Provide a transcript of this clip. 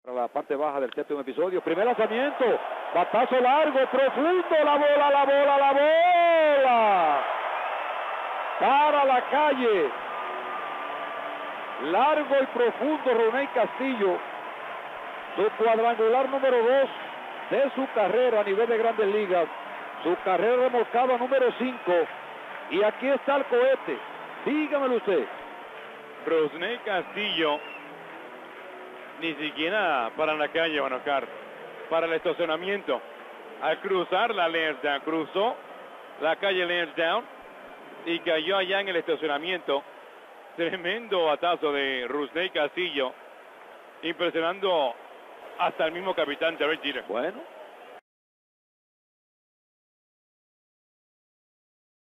Para la parte baja del séptimo episodio. Primer lanzamiento. Batazo largo, profundo. La bola. Para la calle. Largo y profundo Roney Castillo. Su cuadrangular número 2 de su carrera a nivel de Grandes Ligas. Su carrera remolcada número 5. Y aquí está el cohete. Dígamelo usted. Roney Castillo ni siquiera para la calle van a buscar, para el estacionamiento. Al cruzar la Lansdowne, cruzó la calle Lansdowne y cayó allá en el estacionamiento. Tremendo batazo de Roney Castillo, impresionando hasta el mismo capitán Derek Jeter. Bueno,